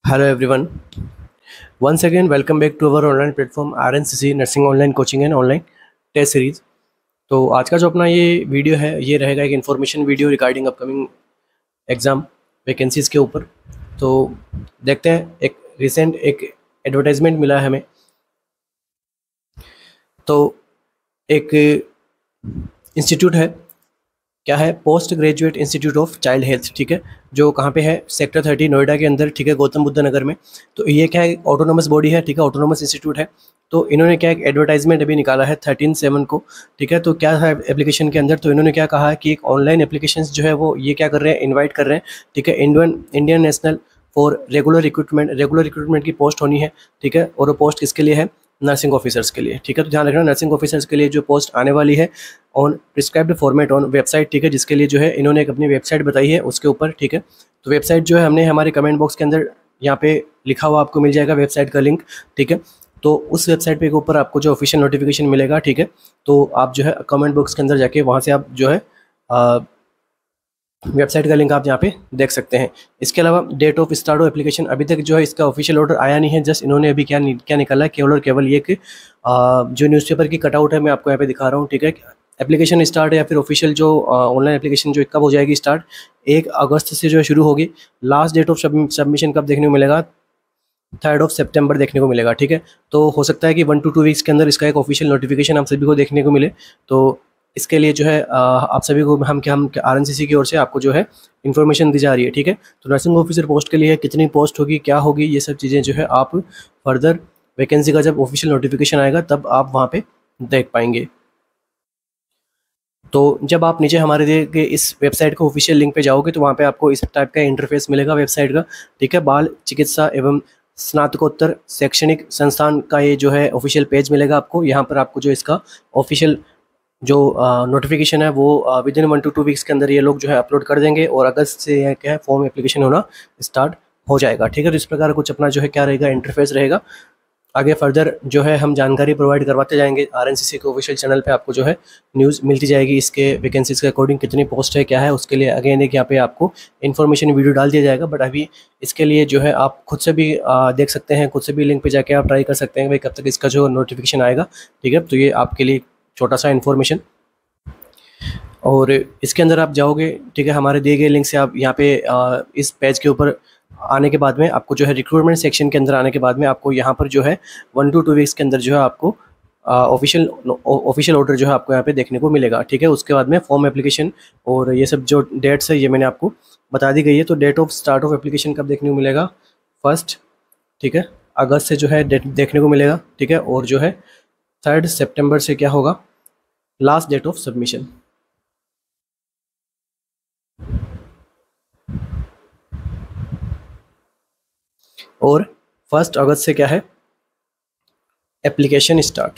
Hello everyone. Once again, welcome back to our online platform RNCC Nursing Online Coaching and Online Test Series. तो आज का जो अपना ये वीडियो है ये रहेगा एक information video regarding upcoming exam vacancies के ऊपर। तो देखते हैं, एक रिसेंट एक एडवर्टाइजमेंट मिला है हमें। तो एक इंस्टीट्यूट है, क्या है, post graduate institute of child health, ठीक है, जो कहाँ पे है, सेक्टर 30 नोएडा के अंदर, ठीक है, गौतम बुद्ध नगर में। तो ये क्या है, ऑटोनोमस बॉडी है, ठीक है, ऑटोनोमस इंस्टीट्यूट है। तो इन्होंने क्या एक एडवर्टाइजमेंट अभी निकाला है 13/7 को, ठीक है। तो क्या है एप्लीकेशन के अंदर, तो इन्होंने क्या कहा है कि एक ऑनलाइन एप्लीकेशन जो है वो ये क्या कर रहे हैं, इन्वाइट कर रहे हैं, ठीक है, Indian national for regular recruitment की पोस्ट होनी है, ठीक है। और वो पोस्ट किसके लिए है, नर्सिंग ऑफिसर्स के लिए, ठीक है। तो ध्यान रखना, नर्सिंग ऑफिसर्स के लिए जो पोस्ट आने वाली है on prescribed format on website, ठीक है, जिसके लिए जो है इन्होंने एक अपनी वेबसाइट बताई है उसके ऊपर, ठीक है। तो वेबसाइट जो है हमने हमारे कमेंट बॉक्स के अंदर यहाँ पे लिखा हुआ आपको मिल जाएगा वेबसाइट का लिंक, ठीक है। तो उस वेबसाइट पे के ऊपर आपको जो ऑफिशियल नोटिफिकेशन मिलेगा, ठीक है। तो आप जो है कमेंट बॉक्स के अंदर जाके वहाँ से आप जो है वेबसाइट का लिंक आप यहाँ पे देख सकते हैं। इसके अलावा date of start of application, अभी तक जो है इसका ऑफिशियल ऑर्डर आया नहीं है, जस्ट इन्होंने अभी क्या निकाला है, केवल और केवल ये कि जो न्यूज़पेपर की कटआउट है मैं आपको यहाँ पे दिखा रहा हूँ, ठीक है। एप्लीकेशन स्टार्ट या फिर ऑफिशियल जो ऑनलाइन एप्लीकेशन जो कब हो जाएगी स्टार्ट, 1 अगस्त से जो है शुरू होगी। लास्ट डेट ऑफ सबमिशन कब देखने को मिलेगा, 3 सितंबर देखने को मिलेगा, ठीक है। तो हो सकता है कि 1 to 2 वीक्स के अंदर इसका एक ऑफिशियल नोटिफिकेशन आप सभी को देखने को मिले। तो इसके लिए जो है आप सभी को हम RNCC की ओर से आपको जो है इन्फॉर्मेशन दी जा रही है, ठीक है। तो नर्सिंग ऑफिसर पोस्ट के लिए कितनी पोस्ट होगी, क्या होगी, ये सब चीज़ें जो है आप फर्दर वैकेंसी का जब ऑफिशियल नोटिफिकेशन आएगा तब आप वहाँ पे देख पाएंगे। तो जब आप नीचे हमारे दिए गए इस वेबसाइट को ऑफिशियल लिंक पे जाओगे तो वहाँ पे आपको इस टाइप का इंटरफेस मिलेगा वेबसाइट का, ठीक है। बाल चिकित्सा एवं स्नातकोत्तर शैक्षणिक संस्थान का ये जो है ऑफिशियल पेज मिलेगा आपको। यहाँ पर आपको जो इसका ऑफिशियल जो नोटिफिकेशन है वो विदिन 1 to 2 वीक्स के अंदर ये लोग जो है अपलोड कर देंगे और अगस्त से यह क्या है फॉर्म एप्लीकेशन होना स्टार्ट हो जाएगा, ठीक है। तो इस प्रकार कुछ अपना जो है क्या रहेगा, इंटरफेस रहेगा। आगे फर्दर जो है हम जानकारी प्रोवाइड करवाते जाएंगे। RNCC के ऑफिशियल चैनल पे आपको जो है न्यूज़ मिलती जाएगी इसके वैकेंसीज के अकॉर्डिंग, कितनी पोस्ट है, क्या है, उसके लिए अगेन एक यहाँ पे आपको इन्फॉर्मेशन वीडियो डाल दिया जाएगा। बट अभी इसके लिए जो है आप खुद से भी देख सकते हैं, खुद से भी लिंक पे जाके आप ट्राई कर सकते हैं भाई कब तक इसका जो नोटिफिकेशन आएगा, ठीक है। तो ये आपके लिए छोटा सा इन्फॉर्मेशन। और इसके अंदर आप जाओगे, ठीक है, हमारे दिए गए लिंक से आप यहाँ पे इस पेज के ऊपर आने के बाद में आपको जो है रिक्रूटमेंट सेक्शन के अंदर आने के बाद में आपको यहाँ पर जो है 1 to 2 वीक्स के अंदर जो है आपको ऑफिशियल ऑर्डर जो है आपको यहाँ पे देखने को मिलेगा, ठीक है। उसके बाद में फॉर्म एप्लीकेशन और ये सब जो डेट्स है ये मैंने आपको बता दी गई है। तो date of start of application कब देखने को मिलेगा, 1 ठीक है, अगस्त से जो है डेट देखने को मिलेगा, ठीक है। और जो है 3 सितंबर से क्या होगा, लास्ट डेट ऑफ सबमिशन। और 1 अगस्त से क्या है, एप्लीकेशन स्टार्ट,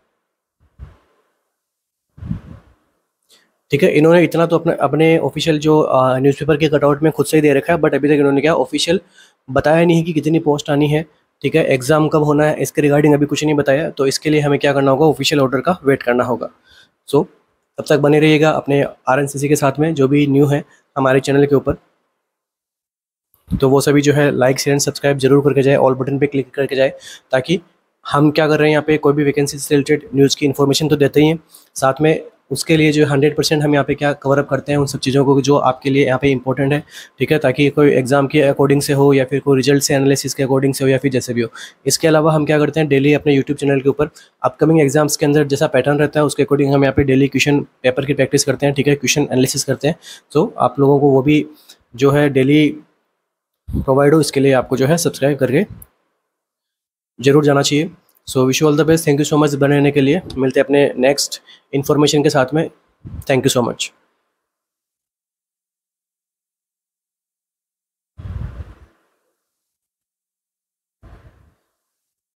ठीक है। इन्होंने इतना तो अपने ऑफिशियल जो न्यूज़पेपर के कटआउट में खुद से ही दे रखा है, बट अभी तक इन्होंने क्या ऑफिशियल बताया नहीं है कि कितनी पोस्ट आनी है, ठीक है, एग्ज़ाम कब होना है, इसके रिगार्डिंग अभी कुछ नहीं बताया। तो इसके लिए हमें क्या करना होगा, ऑफिशियल ऑर्डर का वेट करना होगा। सो तब तक बने रहिएगा अपने RNCC के साथ में, जो भी न्यू है हमारे चैनल के ऊपर। तो वो सभी जो है लाइक शेयर एंड सब्सक्राइब जरूर करके जाए, ऑल बटन पे क्लिक करके जाए, ताकि हम क्या कर रहे हैं यहाँ पे कोई भी वैकेंसी से रिलेटेड न्यूज़ की इन्फॉर्मेशन तो देते ही हैं, साथ में उसके लिए जो 100% हम यहाँ पे क्या कवर अप करते हैं उन सब चीज़ों को जो आपके लिए यहाँ पे इंपॉर्टेंट है, ठीक है, ताकि कोई एग्जाम के अकॉर्डिंग से हो या फिर कोई रिजल्ट से एनालिसिस के अकॉर्डिंग से हो या फिर जैसे भी हो। इसके अलावा हम क्या करते हैं, डेली अपने यूट्यूब चैनल के ऊपर अपकमिंग एग्जाम्स के अंदर जैसा पैटर्न रहता है उसके अकॉर्डिंग हम यहाँ पे डेली क्वेश्चन पेपर की प्रैक्टिस करते हैं, ठीक है, क्वेश्चन एनालिसिस करते हैं। तो आप लोगों को वो भी जो है डेली प्रोवाइड हो, इसके लिए आपको जो है सब्सक्राइब करके जरूर जाना चाहिए। So wish you all the best, thank you so much बने रहने के लिए। मिलते हैं अपने नेक्स्ट इन्फॉर्मेशन के साथ में, थैंक यू सो मच।